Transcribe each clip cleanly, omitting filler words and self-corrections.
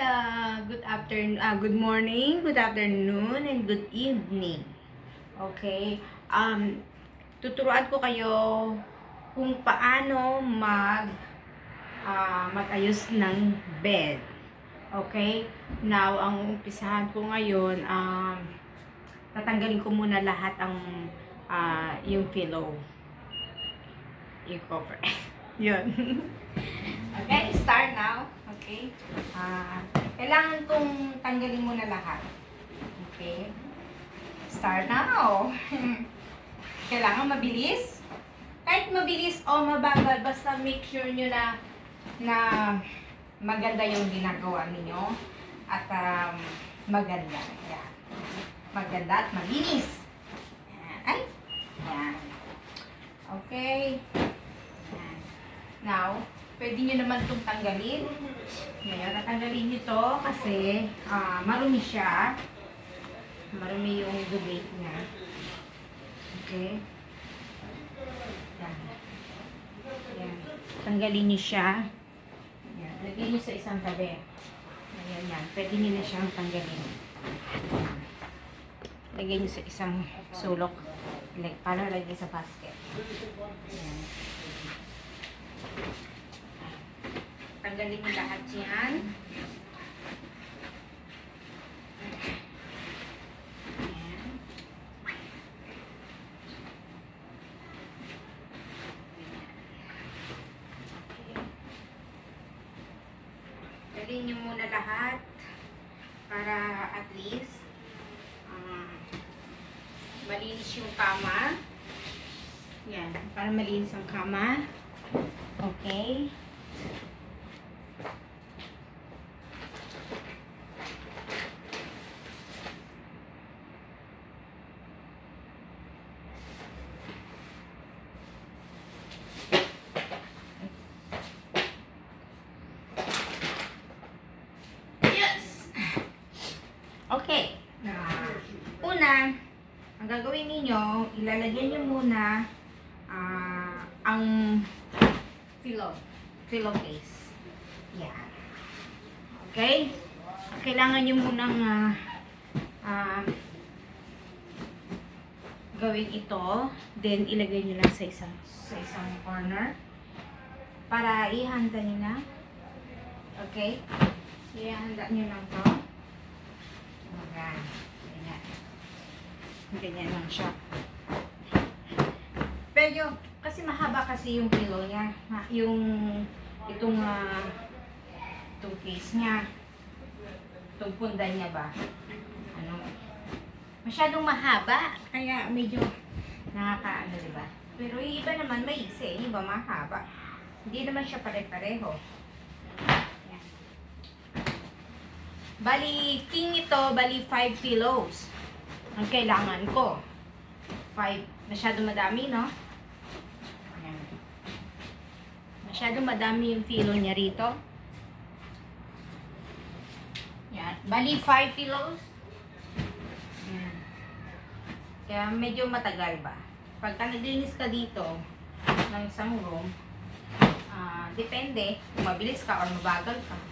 good afternoon, good morning, good afternoon, and good evening. Okay, tuturuan ko kayo kung paano mag-ayos ng bed. Okay, now, ang umpisahan ko ngayon, tatanggalin ko muna lahat yung pillow, yung cover. Yun. Okay, start now. Okay. Kailangan kong tanggalin muna lahat. Okay. Start now. Kailangan mabilis. Kahit mabilis o mabagal, basta make sure nyo na maganda yung ginagawa ninyo. At maganda. Yan. Maganda at malinis. Yan. Ay. Yan. Okay. Yan. Now, pwede nyo naman itong tanggalin. Ngayon, tatanggalin nyo ito kasi marumi siya. Marumi yung debate niya. Okay. Yan. Yan. Tanggalin nyo siya. Yan. Lagyan nyo sa isang tabi. Ayan yan. Pwede nyo na siyang tanggalin. Lagyan nyo sa isang sulok. Para lagyan sa basket. Ayan. Tanggalin mo lahat yan. Ayan. Tanggalin nyo muna lahat para at least malinis yung kama. Yan. Para malinis ang kama. Okay. Okay. Una, ang gagawin ninyo, ilalagyan nyo muna ang pillow case. Yan. Okay? Kailangan nyo munang gawin ito. Then, ilagay nyo lang sa isang corner. Para ihanda nyo na. Okay? Ihanda nyo lang to. Ayan. Ganyan. Ganyan lang siya. Pero, kasi mahaba kasi yung pillow niya. Itong case niya. Itong pundan niya ba? Masyadong mahaba. Kaya medyo nakakaano, diba? Pero yung iba naman maiksi. Yung iba mahaba. Hindi naman siya pare-pareho. Bali, king ito, bali 5 pillows. Ang kailangan ko. 5. Masyado madami, no? Ayan. Masyado madami yung pillow niya rito. Yan. Bali, 5 pillows. Ayan. Kaya medyo matagal ba? Pagka naglinis ka dito ng isang room, depende kung mabilis ka or mabagal ka.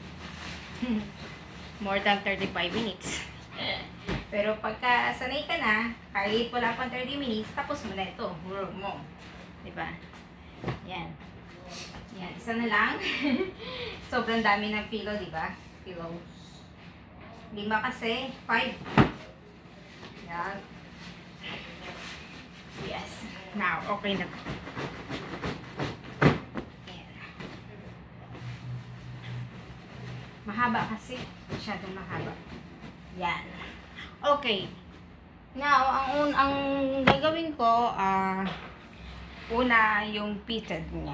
More than 35 minutes. Pero pagka sanay ka na, kahit wala pang 30 minutes, tapos mo na ito, room mo. Diba? Yan. Yan, isa na lang. Sobrang dami ng pillow, diba? Pillow. 5 kasi, 5. Yan. Yes. Now, okay na. Mahaba kasi. Masyadong mahaba. Yan. Okay. Now, ang gagawin ko, una, yung fitted niya.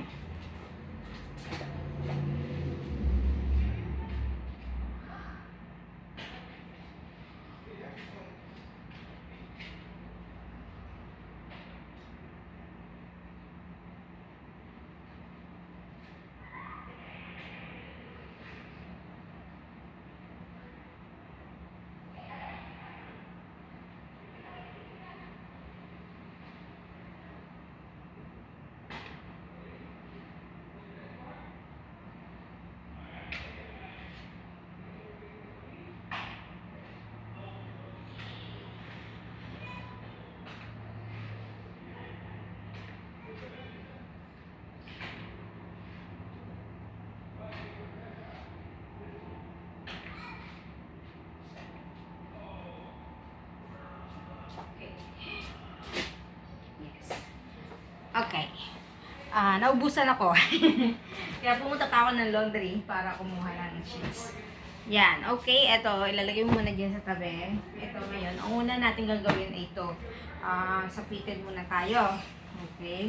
naubusan ako. Kaya pumunta pa ako ng laundry para kumuha ng sheets. Yan, okay. Ito, ilalagay mo muna dyan sa tabi. Ito ngayon, ang una natin gagawin ay ito. Sapitin muna tayo. Okay.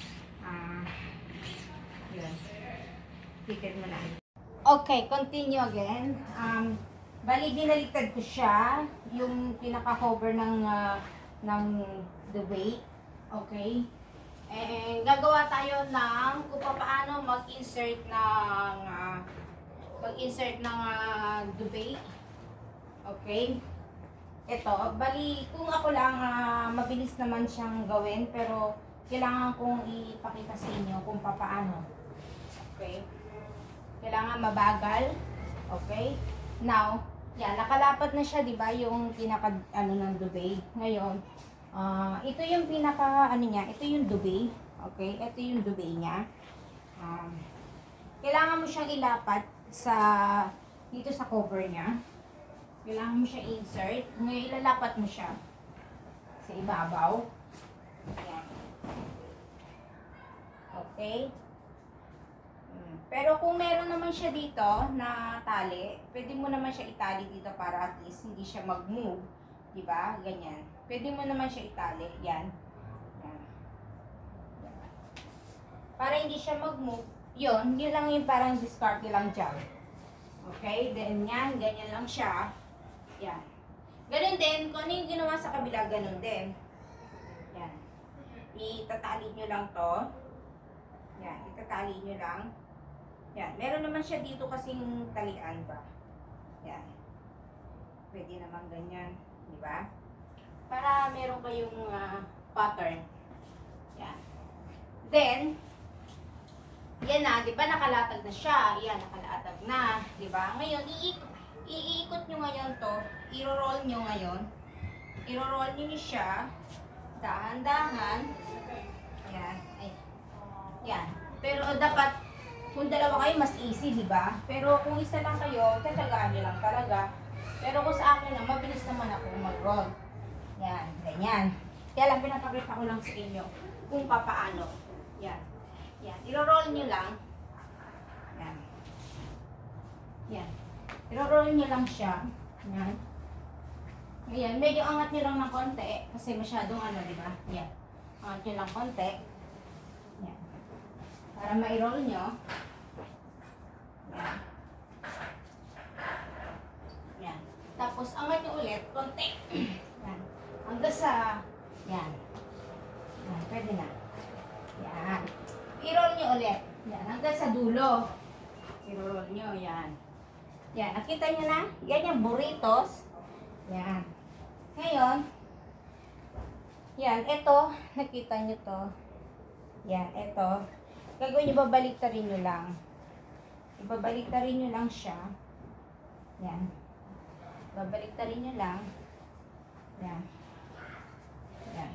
Yan. Sapitin muna. Okay, continue again. Bali, dinaligtad ko siya. Yung pinaka-cover ng duvet. Okay. And gagawa tayo ng kung paano mag-insert ng duvet. Okay? Ito, bali kung ako lang mabilis naman siyang gawin pero kailangan kong ipakita sa inyo kung paano. Okay? Kailangan mabagal. Okay? Now, yan, nakalapat na siya, 'di ba? Yung pinaka ng duvet. Ngayon, ito yung pinaka niya, ito yung duvet. Okay? Ito yung duvet niya. Kailangan mo siyang ilapat dito sa cover niya. Kailangan mo siyang insert. Ngayon ilalapat mo siya sa ibabaw. Ayan. Okay? Pero kung meron naman siya dito na tali, pwede mo naman siya itali dito para at least hindi siya mag-move. Diba? Ganyan. Pwede mo naman siya itali. Yan. Yan. Para hindi siya mag-move. Yun lang yung parang discard lang dyan. Okay? Then yan. Ganyan lang siya. Yan. Ganun din. Kung ano yung ginawa sa kabila, ganun din. Yan. Itatali nyo lang to. Yan. Itatali nyo lang. Yan. Meron naman siya dito kasing talian ba. Yan. Pwede naman ganyan. Diba? Para meron kayong pattern. Yan. Then, yan na. Diba nakalatag na siya? Yan. Nakalatag na. Diba? Ngayon, iikot nyo ngayon to. I-roll nyo ngayon. I-roll nyo siya. Dahan-dahan. Yan. Ay. Yan. Pero dapat kung dalawa kayo, mas easy, di ba? Pero kung isa lang kayo, tatagaan nyo lang talaga. Pero kung sa akin lang, mabilis naman ako mag-roll. Yan, ganyan. Kaya lang, pinapakita ko lang sa inyo kung papaano. Yan. Yan. I-roll nyo lang. Yan. Yan. I-roll nyo lang siya. Yan. Ayan, medyo angat nyo lang ng konti. Kasi masyadong di ba? Yan. Angat nyo lang konti. Yan. Para ma-roll nyo. Yan. Yan. Tapos, angat nyo ulit, konti. Yan. Hanggang sa, yan. Yan, pwede na. Yan. I-roll nyo ulit. Yan, hanggang sa dulo. I-roll nyo, yan. Yan, nakita nyo na? Yan yung burritos. Yan. Ngayon, yan, ito, nakita nyo to. Yan, ito. Gagawin nyo, babaliktarin nyo lang. Babaliktarin nyo lang siya. Yan. Babaliktarin nyo lang. Yan. Yan.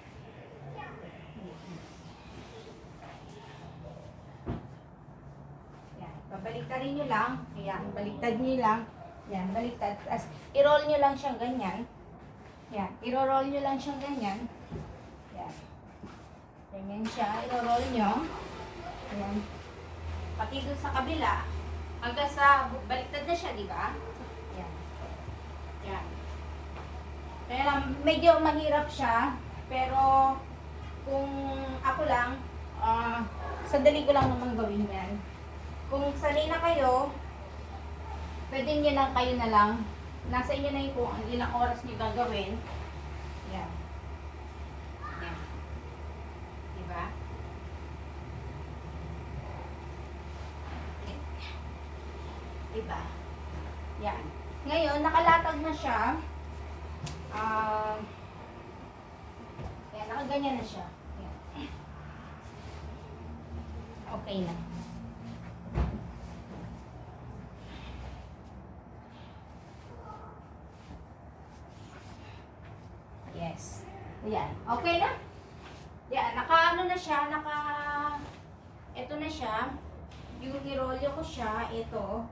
Yan. Babaliktarin nyo lang. Yan. Baliktad nyo lang. Yan. Baliktad. As, i-roll nyo lang siyang ganyan. Yan. I-roll nyo lang siyang ganyan. Yan. Ganyan siya. I-roll nyo. Yan. Pati doon sa kabila, hanggang sa baliktad na siya, di ba? Yan. Yan. Kaya lang, medyo mahirap siya, pero kung ako lang, sandali ko lang naman gawin yan. Kung sanay na kayo, pwede nyo lang kayo na lang, nasa inyo na yung kung ilang oras nyo gagawin. Yan. Yan. Diba? Diba? Yan. Ngayon, nakalatag na siya. Yan, nakaganyan na siya. Yan. Okay na. Yes. Yan. Okay na? Yan. Naka-ano na siya. Ito na siya. Yung nirolyo ko siya. Ito.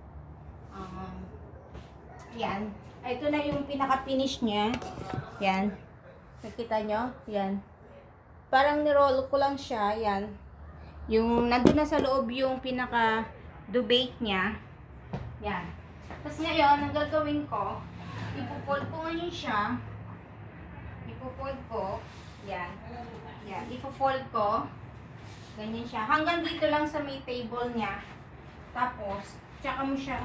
Yan. Ito na yung pinaka-finish niya. Yan. Nakita nyo? Yan. Parang niroll ko lang siya. Yan. Yung nandun na sa loob yung pinaka dubate niya. Yan. Tapos ngayon, ang gagawin ko, ipo-fold ko ngayon siya. Ipo-fold ko. Yan. Yan. Ipo-fold ko. Ganyan siya. Hanggang dito lang sa may table niya. Tapos, tsaka mo siya.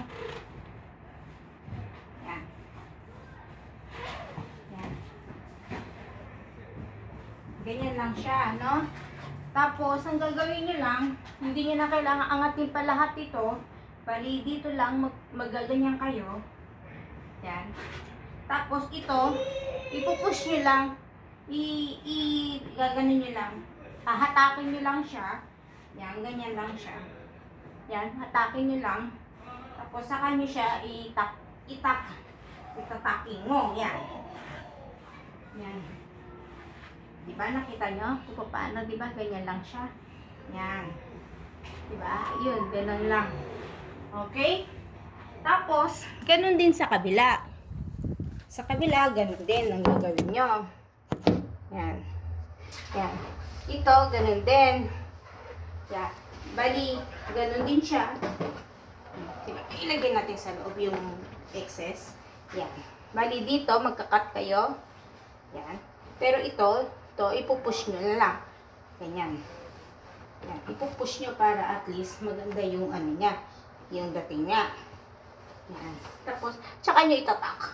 Yan. Yan. Ganyan lang siya, no? Tapos, ang gagawin nyo lang, hindi nyo na kailangan angatin pa lahat ito. Bali, dito lang, magaganyan kayo. Yan. Tapos, ito, ipupush nyo lang. Gaganin nyo lang. Hahatakin nyo lang siya. Yan, ganyan lang siya. Yan, hatakin nyo lang. Tapos, saka nyo siya itataking mo. Yan. Yan. Diba, nakita nyo? Kung paano, diba, ganyan lang siya. Yan. Diba? Yun, ganun lang. Okay? Tapos, ganun din sa kabila. Sa kabila, ganun din ang gagawin nyo. Yan. Yan. Ito, ganun din. Yan. Bali, ganun din siya. Diba? Ilagay natin sa loob yung excess. Yan. Bali, dito, magkakat kayo. Yan. Pero ito, ipupush nyo na lang. Ganyan. Yan. Ipupush nyo para at least maganda yung ano niya. Yung dating niya. Yan. Tapos, tsaka nyo itatak.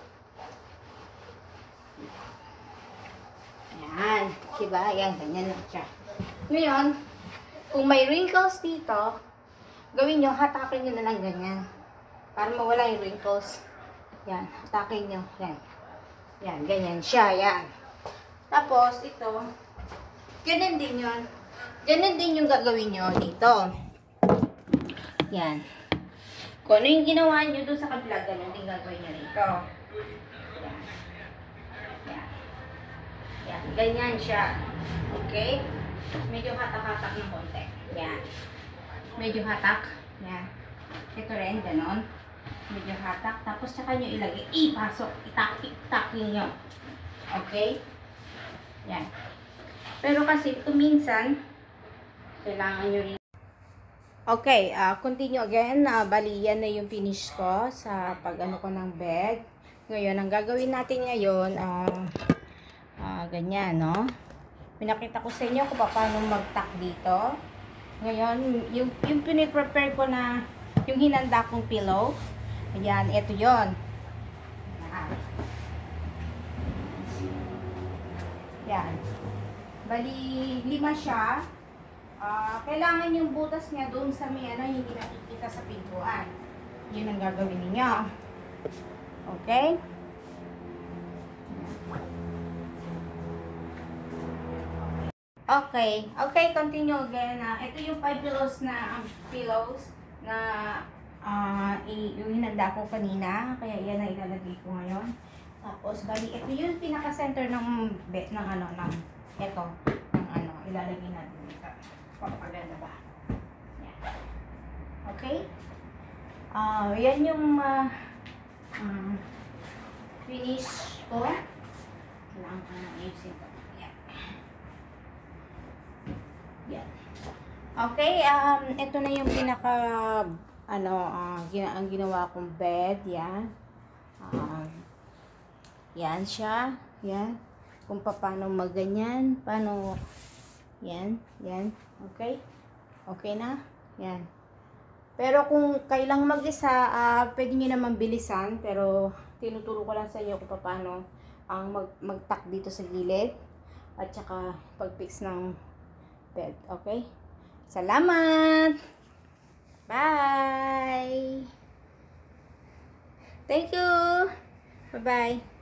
Yan. Diba? Yan. Ganyan lang siya. Ngayon, kung may wrinkles dito, gawin nyo, hatakin nyo na lang ganyan. Para mawala yung wrinkles. Yan. Hatakin nyo. Yan. Yan. Ganyan siya. Yan. Tapos, ito, ganun din yun. Ganun din yung gagawin nyo dito. Yan. Kung ano yung ginawa nyo doon sa kabila, ganun din gagawin nyo dito. Yan. Yan. Yan. Ganyan siya. Okay? Medyo hatak-hatak ng konti. Yan. Medyo hatak. Yan. Ito rin, ganun. Medyo hatak. Tapos, saka nyo ilagay. Ipasok. Itaking nyo. Okay? Yan. Pero kasi ito minsan, kailangan nyo rin. Okay, continue again. Bali, yan na yung finish ko sa pag-ano ko ng bed. Ngayon, ang gagawin natin ngayon, ganyan, no? Pinakita ko sa inyo kung paano mag-tack dito. Ngayon, yung piniprepare ko na, yung hinanda kong pillow. Ayan, ito yon. Yan. Bali, 5 siya. Kailangan yung butas niya doon sa may ano, hindi nakikita sa pintuan. Yun ang gagawin ninyo. Okay? Okay. Okay, continue again. Ito yung 5 pillows na yung hinanda ko kanina. Kaya yan ang ilalagay ko ngayon. Tapos, bali, ito yung pinaka-center ng bed, ng ano, ng ito, ng ano, ilalagay natin dito. Papaganda ba? Yan. Okay? Yan yung finish ko. Kailangan ko na ayusin ko. Yan. Yan. Okay, ito na yung pinaka, ano, ang ginawa kong bed. Yan. Yan siya. Yan. Kung paano magganyan. Paano, yan. Yan. Okay? Okay na? Yan. Pero kung kailang mag-isa, pwede nyo naman bilisan. Pero, tinuturo ko lang sa inyo kung paano ang mag-tack dito sa gilid. At saka, pag-fix ng bed. Okay? Salamat! Bye! Thank you! Bye-bye!